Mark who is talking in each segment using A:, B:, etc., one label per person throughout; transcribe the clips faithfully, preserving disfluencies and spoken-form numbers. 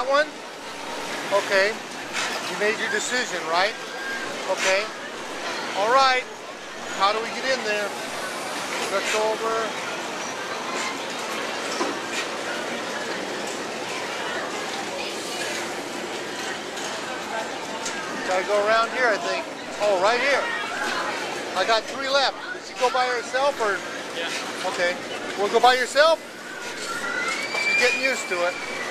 A: that one? Okay. You made your decision, right? Okay. All right. How do we get in there? Look over. Gotta go around here, I think. Oh, right here. I got three left. Did she go by herself or? Yeah. Okay. Wanna go by yourself? She's getting used to it.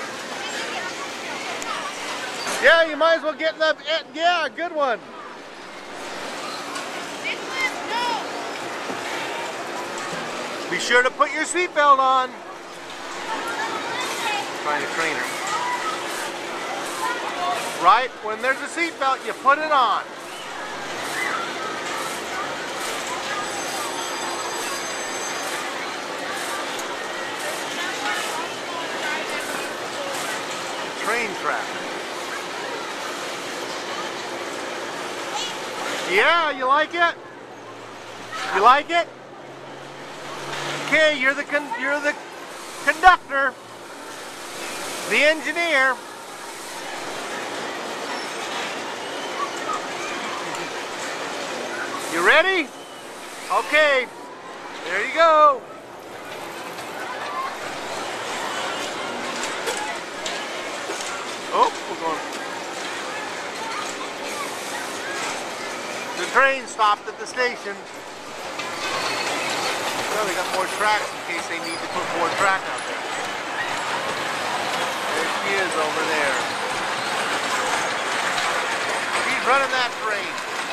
A: Yeah, you might as well get in that. Yeah, good one. Be sure to put your seatbelt on. Trying to train her. Right? When there's a seatbelt, you put it on. Train track. Yeah, you like it? You like it? Okay, you're the con you're the conductor, the engineer. You ready? Okay, there you go. Oh, we're going. The train stopped at the station. Well, they got more tracks in case they need to put more track out there. There she is over there. She's running that train.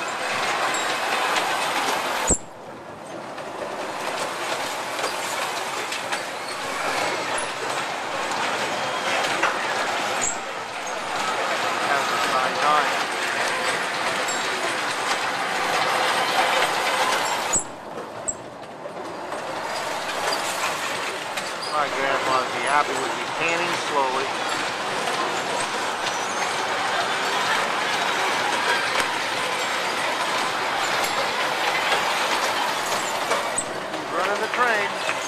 A: Has a sign time. My grandma would be happy with me panning slowly. He's running the train.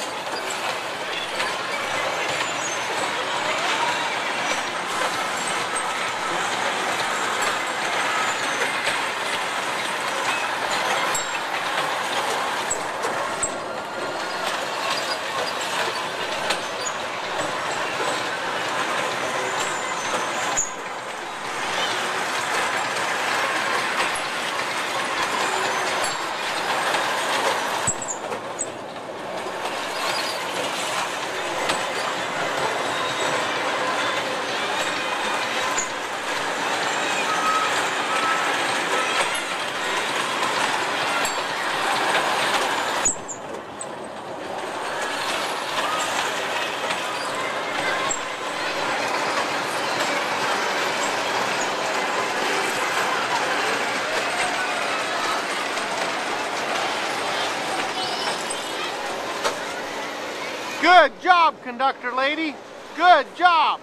A: Good job, conductor lady. Good job.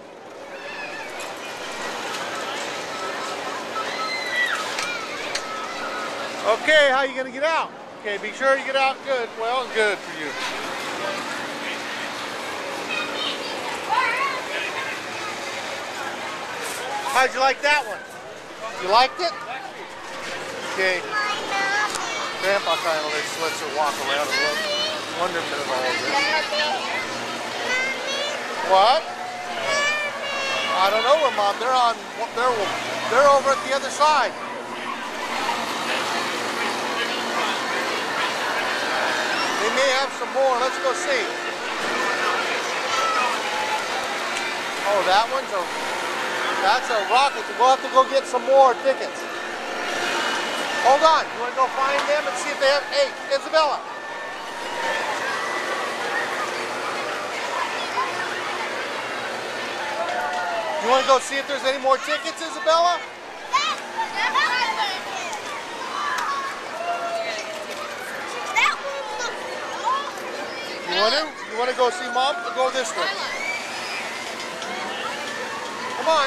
A: Okay, how are you going to get out? Okay, be sure you get out good. Well, good for you. How'd you like that one? You liked it? Okay. Grandpa kind of lets, lets her walk around a little. Wonder if there's all of this. What? I don't know where, Mom. They're on. They're they're over at the other side. They may have some more. Let's go see. Oh, that one's a. That's a rocket. We'll have to go get some more tickets. Hold on. You want to go find them and see if they have? Hey, Isabella. You want to go see if there's any more tickets, Isabella? You want to? You want to go see Mom? Or go this way? Come on.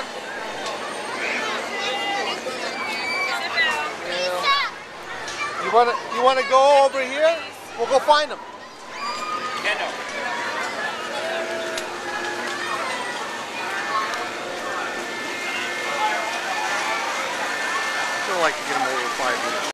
A: Yeah. You want to? You want to go over here? We'll go find them. don't like to get them over five minutes.